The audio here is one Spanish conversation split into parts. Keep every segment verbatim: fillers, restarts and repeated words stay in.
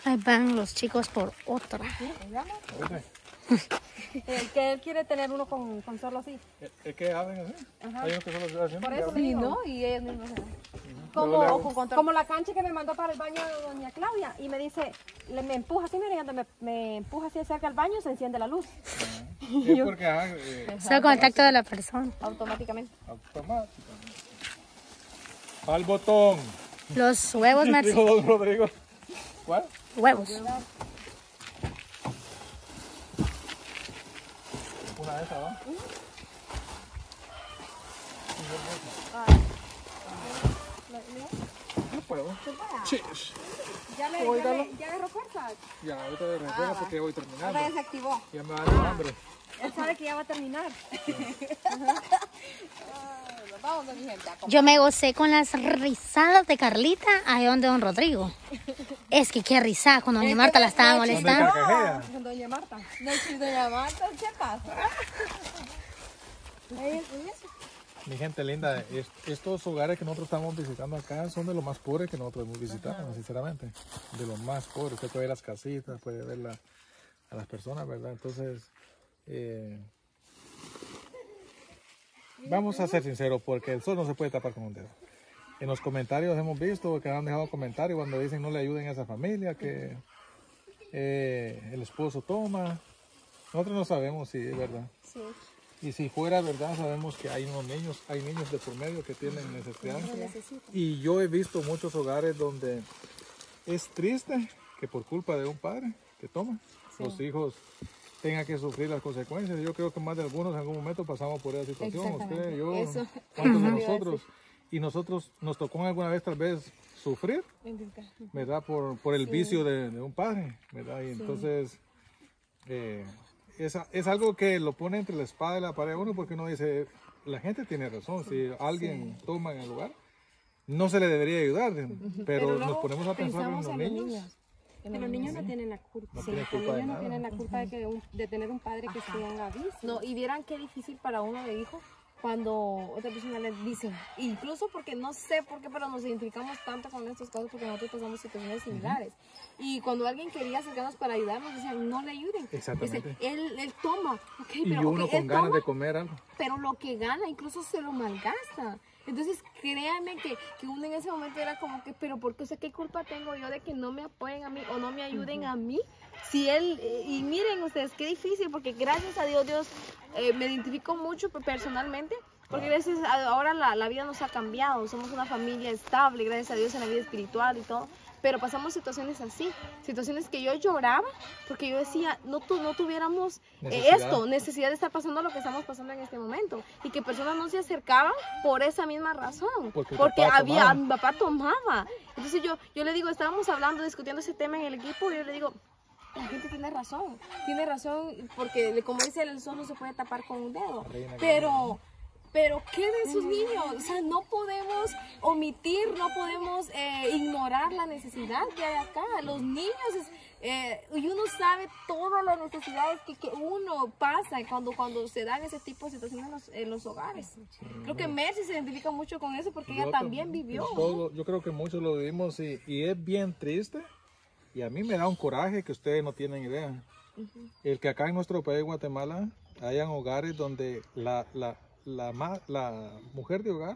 Ahí van los chicos por otra. El que él quiere tener uno con, con solo así. Es que abren así. Ajá. Hay unos que solo se hacen. Por eso sí, ¿no? Y ellos mismos se dan. Luego le hago- Como, como la cancha que me mandó para el baño de doña Claudia y me dice, le, me empuja así, mira, y cuando me, me empuja así cerca al baño se enciende la luz. Es porque ah, eh, Es el contacto de la persona. Automáticamente. automático. Al botón. Los huevos, Marci. Dijo don Rodrigo. ¿Cuál? Huevos. Una de esas, ¿no? No puedo. Chis. Ya le, ya le, ya agarró fuerza. Ya, ahorita de recuerda porque voy terminando. Ahora ya se activó. Ya me va a dar hambre. Él sabe que ya va a terminar. Vamos, mi gente. Yo me gocé con las risadas de Carlita ahí donde don Rodrigo. Es que qué risada cuando doña Marta la estaba ¿Dónde molestando. carcajea? Con doña Marta. No, si doña Marta, ¿qué pasa? Mi gente linda, es- estos hogares que nosotros estamos visitando acá son de los más pobres que nosotros hemos visitado, sinceramente. De los más pobres. Usted puede ver las casitas, puede ver la- a las personas, ¿verdad? Entonces, eh, vamos a ser sinceros, porque el sol no se puede tapar con un dedo. En los comentarios hemos visto que han dejado comentarios cuando dicen no le ayuden a esa familia, que eh, el esposo toma. Nosotros no sabemos si es verdad. Sí. Y si fuera verdad, sabemos que hay unos niños, hay niños de por medio que tienen necesidades. Y yo he visto muchos hogares donde es triste que por culpa de un padre que toma, los hijos tengan que sufrir las consecuencias. Yo creo que más de algunos en algún momento pasamos por esa situación. Usted, yo, Eso. ¿cuántos de nosotros? Y nosotros nos tocó alguna vez tal vez sufrir, ¿verdad? Por, por el vicio de, de un padre, ¿verdad? Y entonces... Eh, es, es algo que lo pone entre la espada y la pared a uno porque uno dice, la gente tiene razón, si alguien toma en el lugar, no se le debería ayudar, pero, Pero nos luego ponemos a pensar en pensamos los en los niños. niños. Que los niños no tienen la culpa. No Sí, tienen los culpa de niños no nada. tienen la culpa de, que un- de tener un padre que tenga vicio. No, y vieran qué difícil para uno de hijo cuando otra persona le dice, incluso porque no sé por qué, pero nos identificamos tanto con estos casos porque nosotros pasamos situaciones similares. Y cuando alguien quería acercarnos para ayudarnos, decían, no le ayuden. Exactamente. Dice, él, él toma, ok, Y pero uno ok, con él ganas toma, de comer algo. pero lo que gana incluso se lo malgasta. Entonces, créanme que, que uno en ese momento era como que, pero ¿por qué? O sea, ¿qué culpa tengo yo de que no me apoyen a mí o no me ayuden a mí? Si él, eh, y miren ustedes, qué difícil, porque gracias a Dios, Dios, eh, me identifico mucho personalmente, porque gracias a ahora la, la vida nos ha cambiado, somos una familia estable, gracias a Dios en la vida espiritual y todo. Pero pasamos situaciones así, situaciones que yo lloraba porque yo decía, no, tu, no tuviéramos eh, Necesidad. esto, necesidad de estar pasando lo que estamos pasando en este momento. Y que personas no se acercaban por esa misma razón. Porque el Porque papá había, tomaba. mi papá tomaba. Entonces yo, yo le digo, estábamos hablando, discutiendo ese tema en el equipo y yo le digo, la gente tiene razón, tiene razón porque como dice el sol no se puede tapar con un dedo. Pero... Pero queden sus niños, o sea, no podemos omitir, no podemos eh, ignorar la necesidad que hay acá. Los niños, es, eh, y uno sabe todas las necesidades que, que uno pasa cuando, cuando se dan ese tipo de situaciones en los, en los hogares. Creo que Mercy se identifica mucho con eso porque ella Yo también tam- vivió. todo- yo creo que muchos lo vivimos y, y es bien triste. Y a mí me da un coraje que ustedes no tienen idea. El que acá en nuestro país, Guatemala, hayan hogares donde la, la, la, ma- la mujer de hogar,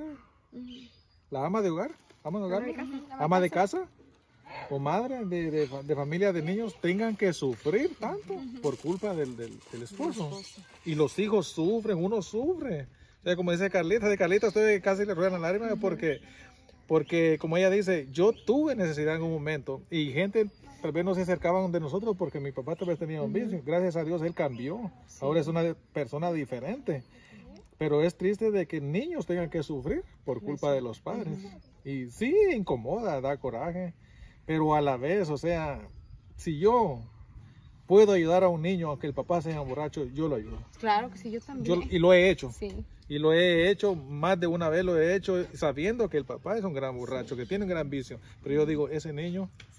la ama de hogar, ama de hogar, ama de casa o madre de, de, fa- de familia de niños tengan que sufrir tanto por culpa del, del, del esposo. Y los hijos sufren, uno sufre. O sea, como dice Carlita, de Carlita estoy casi le ruedan la lágrima porque, porque como ella dice, yo tuve necesidad en un momento y gente tal vez no se acercaban de nosotros porque mi papá tal vez tenía un vicio. Gracias a Dios él cambió. Ahora es una de- persona diferente. Pero es triste de que niños tengan que sufrir por culpa de los padres. Y sí, incomoda, da coraje. Pero a la vez, o sea, si yo puedo ayudar a un niño aunque el papá sea borracho, yo lo ayudo. Claro que sí, yo Yo, también. y lo he hecho. Sí. Y lo he hecho, más de una vez lo he hecho sabiendo que el papá es un gran borracho, que tiene un gran vicio. Pero yo digo, ese niño Sí.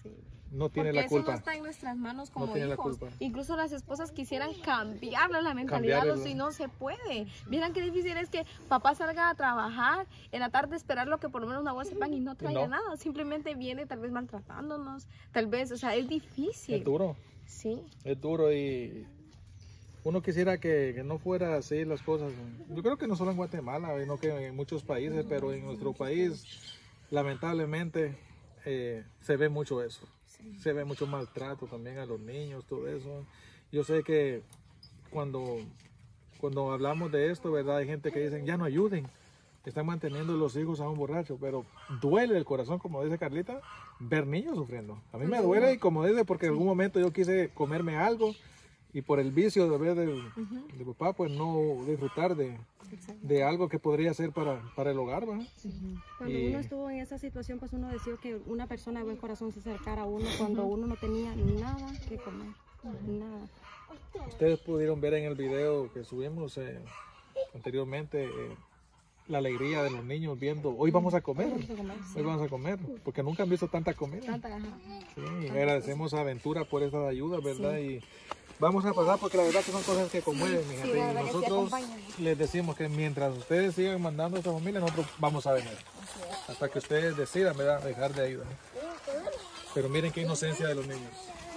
no tiene Porque la culpa. eso no está en nuestras manos como No tiene la hijos. culpa. Incluso las esposas quisieran cambiarle la mentalidad a los Cambiarle. hijos y no se puede. Vieran qué difícil es que papá salga a trabajar, en la tarde esperar lo que por lo menos una bolsa de pan y no traiga no. nada. Simplemente viene tal vez maltratándonos, tal vez, o sea, es difícil. Es duro, Sí. es duro y uno quisiera que, que no fuera así las cosas. Yo creo que no solo en Guatemala, sino que en muchos países, pero en nuestro país, lamentablemente, eh, se ve mucho eso. Se ve mucho maltrato también a los niños, todo eso. Yo sé que cuando, cuando hablamos de esto, ¿verdad? Hay gente que dicen, ya no ayuden, están manteniendo los hijos a un borracho, pero duele el corazón, como dice Carlita, ver niños sufriendo. A mí me duele, y como dice, porque en algún momento yo quise comerme algo, y por el vicio de ver de, de papá, pues no disfrutar de, de algo que podría ser para, para el hogar, ¿verdad? Cuando Y- uno estuvo en esa situación, pues uno deseó que una persona de buen corazón se acercara a uno cuando uno no tenía nada que comer, nada. Ustedes pudieron ver en el video que subimos eh, anteriormente eh, la alegría de los niños viendo, hoy vamos a comer, hoy vamos a comer, porque nunca han visto tanta comida. Sí, y agradecemos a Aventura por estas ayudas, ¿verdad? Y vamos a pasar porque la verdad que son cosas que conmueven, mi gente. Y nosotros les decimos que mientras ustedes sigan mandando a esta familia, nosotros vamos a venir. Hasta que ustedes decidan, ¿verdad?, dejar de ayudar. Pero miren qué inocencia de los niños.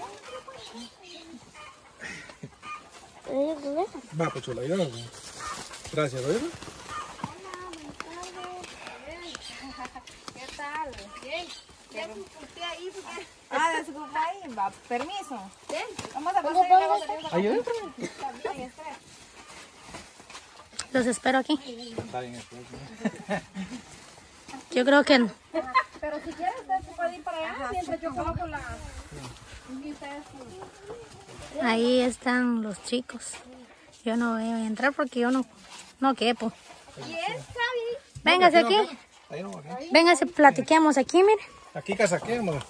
Va, Pochola, ayúdame. Gracias, ¿verdad? ¿Qué tal? Bien. ¿Usted ahí? Ah, desculpa ahí. Va, permiso. Bien. Vamos a pasar. Ahí adentro. Los espero aquí. Está bien, está bien. Yo creo que Pero si quiere usted se puede ir para allá mientras yo coloco la... Y ustedes... ahí están los chicos. Yo no voy a entrar porque yo no, no quepo. ¿Y es Javi? Véngase aquí. Ahí no, acá. Véngase, platiquemos aquí, mire. Aquí casaquemos.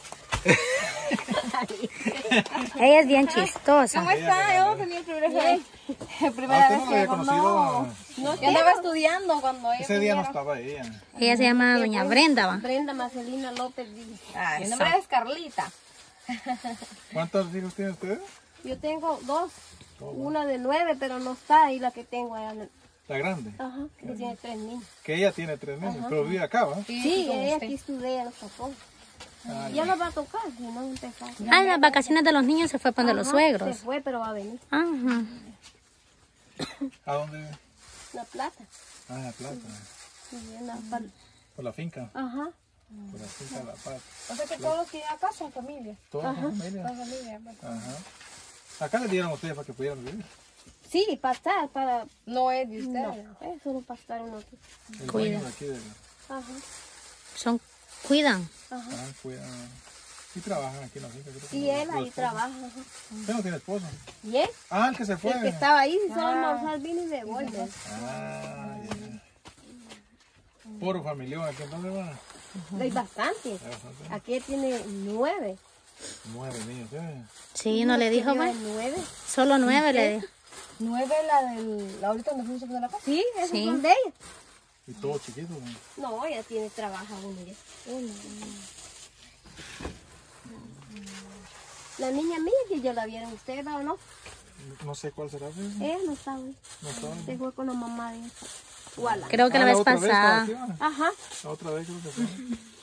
Ella es bien chistosa. ¿Cómo está? Yo tenía el primer Ah, Primera usted vez no lo que había hago, conocido. no. No, yo andaba estudiando cuando ella Ese día no vinieron. estaba ella. Ella se llama Doña Brenda, ¿va? Brenda Marcelina López. Ah, mi Eso. nombre es Carlita. ¿Cuántos hijos tienen ustedes? Yo tengo dos, una de nueve, pero no está ahí la que tengo allá. en el- La grande. Ajá, que tiene tres niños. Que ella tiene tres niños, pero vive acá, ¿va? Sí, ella aquí estudia, los tocó. Ah, Ya no va a tocar, si no empezar. Ah, en las vacaciones de los niños se fue para los Se suegros. fue, pero va a venir. Ajá. ¿A dónde vive? La plata. Ah, en La Plata. Sí, en la pal- Por la finca. Ajá. Por la finca de La Paz. O sea que todos los que viven acá son familia. Toda la familia. La familia. pues. Ajá. Acá les dieron a ustedes para que pudieran vivir. Sí, para estar, para... No es de No, ustedes. eso no para estar uno aquí. El Cuida. dueño de aquí de la... Ajá. Son, cuidan. Ah, cuidan. Y trabajan aquí en la finca. creo que Y los- él los ahí esposos. trabaja. Ajá. Usted no tiene esposo. ¿Y él? Ah, el que se fue. El que estaba ahí, solo almorzar vino y de vuelta. Ah, ya. Puro familión, aquí entonces va. Hay bastantes. Hay bastante. Aquí tiene nueve. Nueve niños, ¿eh? Sí, no le dijo, Yo va. de nueve. Solo nueve le dijo. Nueve la del... Ahorita nos fuimos a poner la casa. Sí, esos Sí. son de ella. Y todos chiquitos, ¿no? No, ella tiene trabajo uno ya. Uno. La niña mía que yo la vieron ustedes, ¿o no? No sé cuál será. ¿sí? Ella no estaba ahí. No saben. Se fue con la mamá de ella. Wala. Creo que Ah, la vez otra pasada. estaba aquí, ¿va? Ajá. La otra vez creo que fue.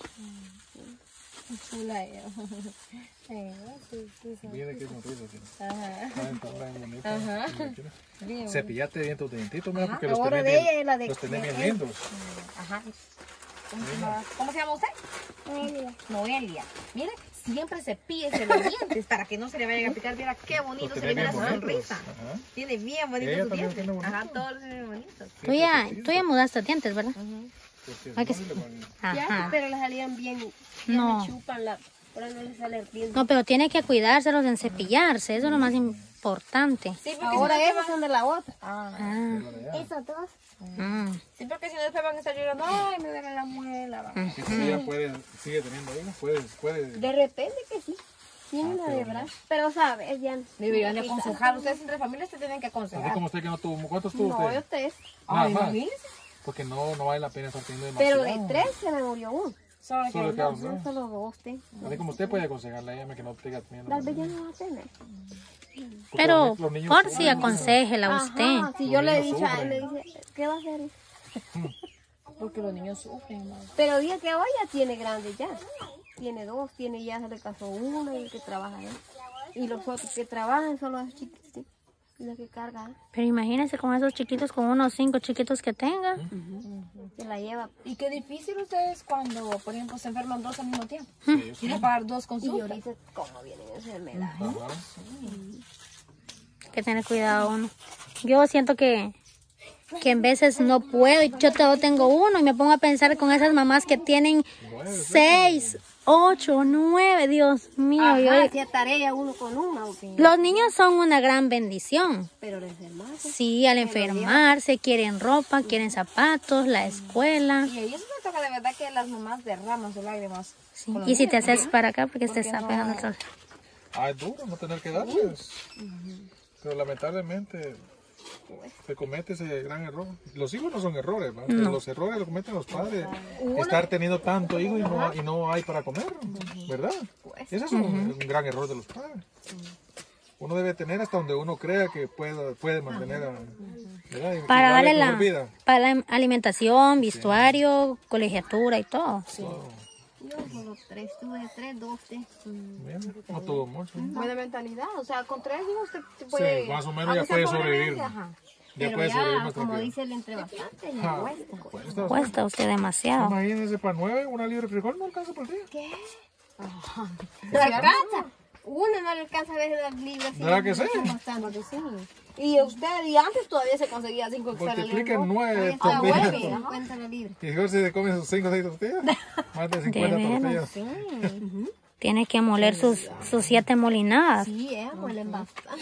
Chula ella. Sí, sí, sí, sí. Viene que es sonrisa, sí. Ajá. Ay, está bien bonito. Ajá. Mira, Bien. Cepillate bien tus dientitos, mira, porque los Ahora tenés de ella bien, es la de... los tenés bien de- lindos. Ajá. ¿Cómo se llama, ¿Cómo se llama usted? Noelia. Noelia. Mire, siempre cepíllese los dientes para que no se le vayan a picar. Mira qué bonito Los se tenés le mira bien su bonitos. sonrisa. Ajá. Tiene bien bonitos Ella sus también dientes. tiene bonitos. Ajá, todos los tienen bonitos. Tú ya, tú ya mudaste dientes, ¿verdad? Porque Ay, que no sí. le van- Ya, Ajá. pero le salían bien. Ya No. le chupan la... Ahora no le sale bien. No, pero tiene que cuidárselos en cepillarse. Eso es lo más importante. Sí, porque Ahora si no esos son de la otra. Ah, Ah. Esas dos. Mm. sí, porque si no después van a estar llorando. Ay, me duele la muela. va. Y si ella puede, sigue teniendo hijos, puede, puede. De repente que sí. Tiene una de brazo. Pero sabes, ya. Deberían de aconsejar. Ustedes entre familias se tienen que Así aconsejar. como usted que no tuvo, ¿cuántos tuvo No, yo usted? tres. Ay, Nada más. imagínense. Porque no, no vale la pena estar teniendo Pero demasiado. de tres se me murió uno. Solo le Solo quedan quedan dos. dos. Yo solo dos tengo. Así como usted puede aconsejarle a ella que no tenga miedo. Tal vez ya no va a tener. Porque Pero los- los niños por sufren, si ¿no? aconsejela a usted. Ajá, si yo Los le he niños dicho a él, sufren. me dice, ¿qué va a hacer? Porque los niños sufren, ¿no? Pero el día que vaya tiene grande ya. Tiene dos, tiene ya se le casó uno y el que trabaja él. Y los otros que trabajan son los chiquitos, ¿sí? Y los que cargan, Pero imagínense con esos chiquitos, con unos cinco chiquitos que tenga. se la lleva. Y qué difícil ustedes cuando, por ejemplo, se enferman dos al mismo tiempo. Sí, eso. Quieren pagar dos Y consultas. ahorita, ¿cómo vienen enfermedades? Ajá. Hay que tener cuidado uno. Yo siento que, que en veces no puedo. y Yo todo tengo uno y me pongo a pensar con esas mamás que tienen seis, ocho, nueve. Dios mío. yo- Ajá, hacía tarea uno con una, ¿o qué? los niños son una gran bendición. Pero la enfermarse. Sí, al enfermarse, quieren ropa, quieren zapatos, la escuela. Y ahí eso me toca de verdad que las mamás derraman sus lágrimas. Sí. Y si te haces para acá porque te está no? pegando el sol. Ah, es duro no tener que darles. Pero lamentablemente se comete ese gran error. Los hijos no son errores, ¿va? Pero los errores los cometen los padres. Estar teniendo tanto hijo y no, y no hay para comer, ¿verdad? Ese es un, un gran error de los padres. Uno debe tener hasta donde uno crea que pueda, puede mantener a, ¿verdad? Y- y Para darle mejor la, vida. para la alimentación, vestuario, colegiatura y todo. Todo. Yo solo tres, tuve tres, dos, tres. Mira, no tuvo mucho. Buena mentalidad. O sea, con tres hijos usted se Sí, puede... más o menos ya aunque sea puede pobremente, sobrevivir. ajá. Ya Pero puede sobrevivir ya, más como tranquilo. dice el entre bastante, le Ah, cuesta. cuesta. Cuesta usted demasiado. Imagínese para nueve, una libre de frijol no alcanza por día. No alcanza. Uno no le alcanza a ver las libras. ¿Verdad que sí? Bastante, sí. Y usted, y antes todavía se conseguía cinco extra Multipliquen libras, ¿no? nueve Ah, tortillas. nueve. cincuenta la libra. Y si se come sus cinco o seis tortillas, más de cincuenta De tortillas. veras. Tiene que moler sus, sus siete molinadas. Sí, eh, muelen bastante.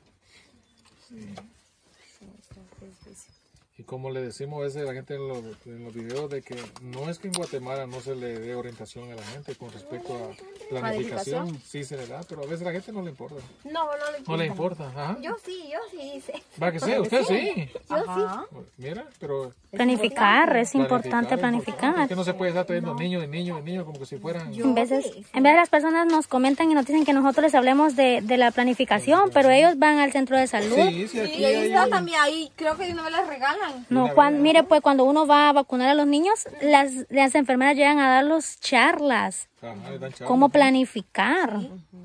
Y como le decimos a veces a la gente en los, en los videos, de que no es que en Guatemala no se le dé orientación a la gente con respecto a planificación, sí se le da, pero a veces a la gente no le importa. No, no le No le importa, ajá. Yo sí, yo sí hice. Va que sí, usted sí. Yo Ajá. Mira, pero Planificar, es importante es planificar. que no se puede estar trayendo niños y niños y niños como que si fueran... En veces, en veces las personas nos comentan y nos dicen que nosotros les hablemos de, de la planificación, pero ellos van al centro de salud. Sí, sí, aquí Y ahí hay... está también, ahí creo que de una vez les regalan. No, cuan- mire, pues cuando uno va a vacunar a los niños, las, las enfermeras llegan a darlos charlas. Ajá, le dan charla. Cómo planificar.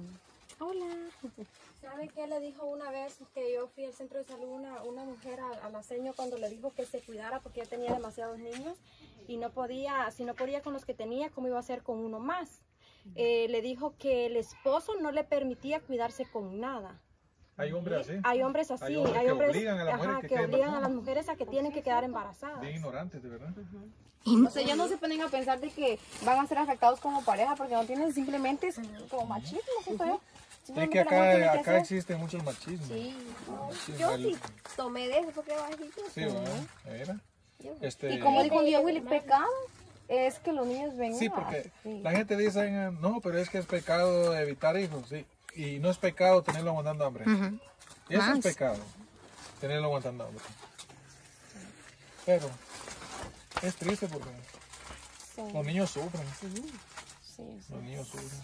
¿Sabe qué le dijo una vez que yo fui al centro de salud una, una mujer a, a la seño cuando le dijo que se cuidara porque ella tenía demasiados niños y no podía, si no podía con los que tenía, ¿cómo iba a hacer con uno más? Eh, le dijo que el esposo no le permitía cuidarse con nada. Hay hombres así, Hay hombres así, Hay hombres hay que hombres obligan a las ajá, mujeres que que queden obligan a embarazadas. las mujeres a que tienen que quedar embarazadas. bien ignorantes, de verdad. O sea, ellos no se ponen a pensar de que van a ser afectados como pareja porque no tienen, simplemente es como machismo, siento yo. Es Simplemente que la mujer tiene acá, que acá hacer- existe mucho el machismo. Sí, Machismo, yo el- sí tomé de eso porque va a decir tú. Sí, ¿verdad? Mira. Este, Y como dijo un día Willy, pecado es que los niños vengan. sí, porque la gente dice, eh, no, pero es que es pecado evitar hijos, sí. Y no es pecado tenerlo aguantando hambre. Ujú. Eso Más. es pecado, tenerlo aguantando hambre. Pero es triste porque los niños sufren. Los niños sufren.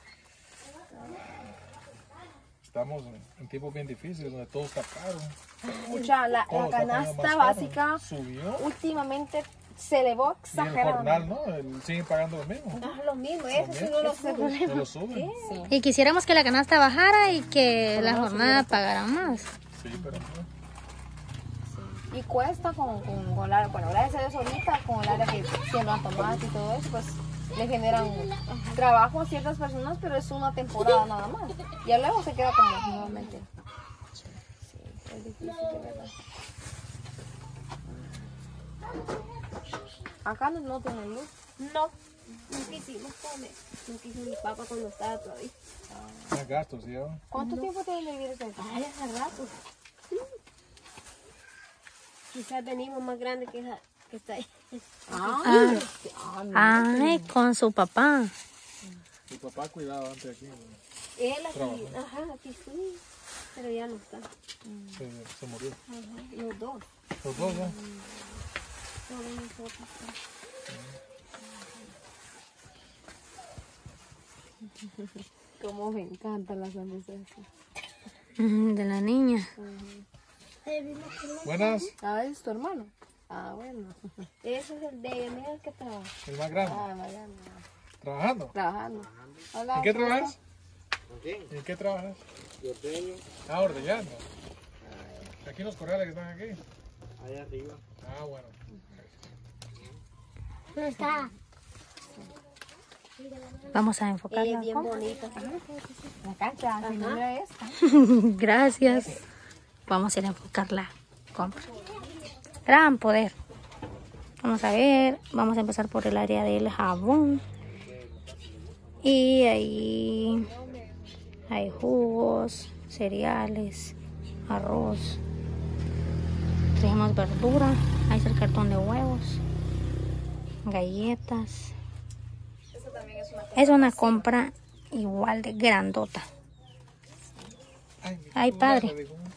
Estamos en, en tiempos bien difíciles donde todo está caro. Mucha, la, Todo la está poniendo canasta más caro. básica Subió. últimamente se elevó Y el exageradamente. jornal, ¿no? El- siguen pagando lo mismo. No es lo mismo, eso sí También. no lo sé. No lo suben. Y quisiéramos que la canasta bajara y que la jornada pagara más. Sí, pero no. Y cuesta con, con, con la, bueno, gracias a Dios ahorita, con el área que siembran tomate y todo eso, pues le generan trabajo a ciertas personas, pero es una temporada nada más. Ya luego se queda como nuevamente. Sí, es difícil, de verdad. Acá no, no tienen luz. No, no quisimos comer. No quiso mi papá cuando estaba todavía. Más gastos, ¿sí? ¿no? ¿Cuánto tiempo tienen de vivir ustedes? Ay, hace rato. Quizás venimos más grande que esa que está ahí. Ah, Ay, con su papá. Mi papá cuidaba antes aquí. ¿no? Él aquí, Trabajó. ajá, aquí fui, pero ya no está. Se, se murió. Ajá, los dos. Los dos, ¿no? Todos nosotros. Como me encantan las sonrisas. Mm, de la niña. Buenas, Ah, es tu hermano. Ah, bueno. Ese es el de mira el que trabaja. el más grande. Ah, Mariana. Trabajando. Trabajando. Hola, ¿En qué ¿cómo trabajas? ¿En qué trabajas? Ah, ordeñando. Aquí en los corrales que están aquí. Allá arriba. Ah, bueno. ¿Dónde está? Vamos a enfocarla. bien bonita. La cancha, así no era esta. Gracias. Vamos a ir a enfocar la compra. Gran poder. Vamos a ver. Vamos a empezar por el área del jabón. Y ahí hay jugos, cereales, arroz. Tenemos verdura. Ahí está el cartón de huevos. Galletas. Es una compra igual de grandota. Ay, Ay, padre.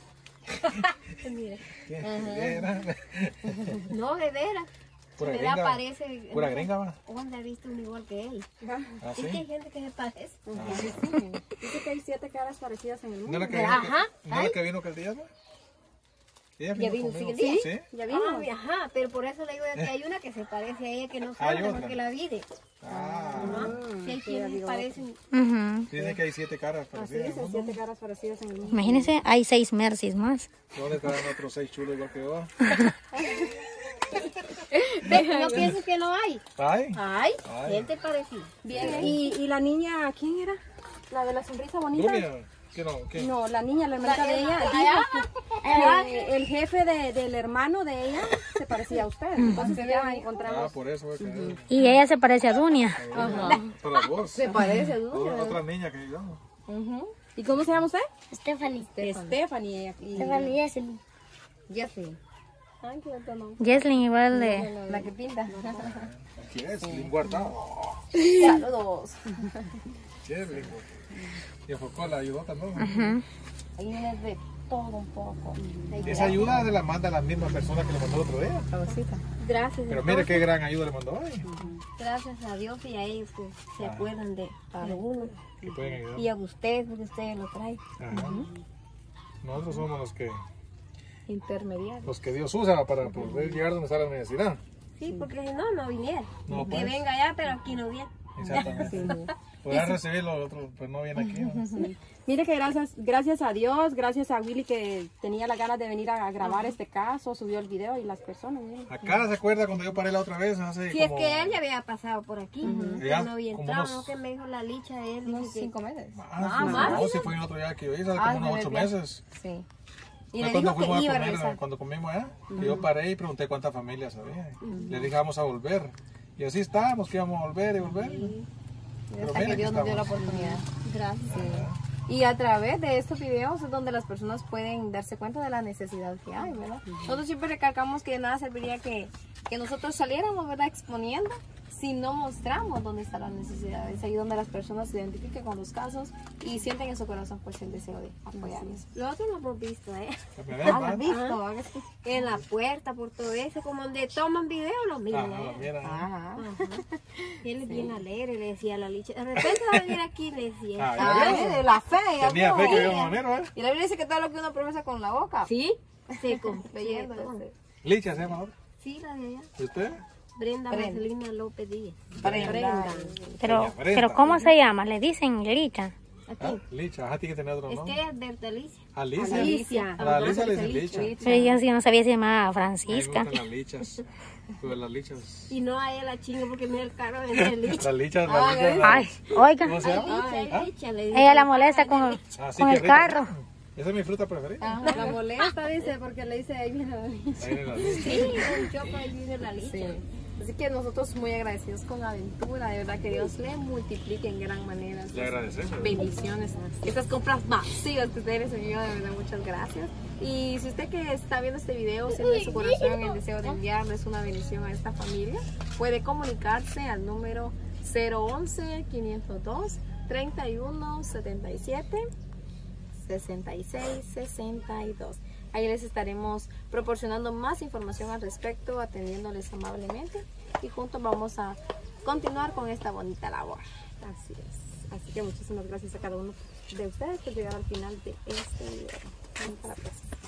No, de veras. Pura De gringa. veras parece. Pura gringa, va. ¿Dónde ha visto un igual que él? ¿Ah, Sí, que hay sí? gente que se parece. Dice que hay siete caras parecidas en el ¿No mundo. es la que vino, Ajá. que, ¿no es la que vino que el día, no? Ella Ya vino, conmigo. sí, el ¿Sí? ¿Ya vino? Ah, ajá, pero por eso le digo que hay una que se parece a ella que no Hay sabe otra. porque la vide. Ah, Si hay quienes parecen. Ujú. dicen que hay siete caras Así parecidas en el dicen, mundo. siete caras parecidas en el mundo. Imagínense, hay seis Mercies más. ¿Dónde estarán otros seis chulos igual que yo? Ve, no pienses que no hay. ¿Ay? Hay, Ay. gente parecida. Bien, y, y la niña, ¿quién era? La de la sonrisa bonita. ¿Dunia? ¿Qué no? ¿Qué? No, la niña, la hermana de ella, dijo que, que el jefe de- del hermano de ella se parecía a usted. Entonces ya Ah, encontramos. por eso. Es que Y ella se parece a Dunia. por la voz. Se parece a Otra, Dunia. otra niña que yo. ¿Y cómo se llama usted? Stephanie. Stephanie. Y, Stephanie. Ya sé. Ay, qué bonito nombre. Jesslyn igual de... La que pinta. ¿Quién es? Lin guardado. Saludos. Chévere. Y enfocó la ayudó también. Ujú. Ahí es de todo un poco. Esa ayuda se la manda la misma persona que le mandó el otro día. Gracias. Pero mire qué gran ayuda le mandó hoy. Gracias a Dios y a ellos que se acuerdan de para uno. Que pueden ayudar. Y a ustedes, porque ustedes lo traen. Ajá. Nosotros somos los que, Intermediarios. los que Dios usa para poder llegar donde está la universidad. Sí, porque si no, no viniera. No, que pues. venga allá, pero aquí no viene. Exactamente. Podrán recibir los otros, pues no viene aquí. ¿no? Mire que gracias, gracias a Dios, gracias a Willy que tenía la ganas de venir a grabar este caso, subió el video y las personas, miren. Acá se acuerda cuando yo paré la otra vez, hace Si es como... que él ya había pasado por aquí, pero Ya, no había como entrado, unos- ¿no? Que me dijo la licha de él. Unos dice que- cinco meses. Ah, sí, más. no, si fue en otro día que yo hice, hace Ah, como unos se ocho ve bien. meses. Sí. Y Fue le cuando dijo que fuimos iba a a comer, regresar. cuando comimos allá, que yo paré y pregunté cuántas familias había. Le dije, vamos a volver. Y así estábamos, que íbamos a volver y volver. Pero Hasta mira que que Dios nos dio la estamos. oportunidad. Gracias. Y a través de estos videos es donde las personas pueden darse cuenta de la necesidad que hay, ¿verdad? Nosotros siempre recalcamos que de nada serviría que, que nosotros saliéramos, ¿verdad? Exponiendo si no mostramos dónde está la necesidad. Es ahí donde las personas se identifiquen con los casos y sienten en su corazón pues el deseo de apoyarles. Nosotros lo hemos visto, ¿eh? ¿Me ven, Ah, va? ¿lo has visto? Haga así. En la puerta, por todo eso, como donde toman video, lo miran. Ajá, ¿eh? mira. Ajá. Él es bien alegre, le decía a la licha. De repente va a venir aquí, le decía. Ah, ya Ah, ves. de la fe. ya Tenía vio. fe que íbamos a venir, ¿eh? Y la Biblia dice que todo lo que uno profesa con la boca. ¿Sí? Se cumple. todo. Licha se llama ahora. Sí, la de allá. ¿Y usted? Brenda Marcelina López Díaz. Brenda. Pero, Doña Brenda. pero ¿cómo se llama? Le dicen Licha. Ah, Licha, ajá, tiene que tener otro Es nombre. que es Berta Alicia. Alicia. Alicia. A la Alicia le dicen Licha. Pero yo sí no sabía si se llamaba A mí me Francisca. gustan las lichas. Pues las lichas. Y no a ella la chingo porque mira el carro de la licha. Las lichas, las lichas. las- Ay, oiga. ¿Cómo se llama? Licha, licha, le dice. Ella la molesta con, Ah, sí, con qué el rico. carro. Esa es mi fruta preferida. La molesta, dice, porque le dice ahí viene la Alicia. Ahí viene la licha. Sí, un choco ahí viene la licha. Sí. Así que nosotros muy agradecidos con Aventura, de verdad que Dios le multiplique en gran manera. Le agradecemos. Bendiciones. Estas compras masivas que ustedes recibió, de verdad, muchas gracias. Y si usted que está viendo este video siente en su corazón el deseo de enviarles una bendición a esta familia, puede comunicarse al número cero once, quinientos dos, treinta y uno, setenta y siete, sesenta y seis, sesenta y dos. Ahí les estaremos proporcionando más información al respecto, atendiéndoles amablemente y juntos vamos a continuar con esta bonita labor. Así es. Así que muchísimas gracias a cada uno de ustedes por llegar al final de este video. Para la próxima.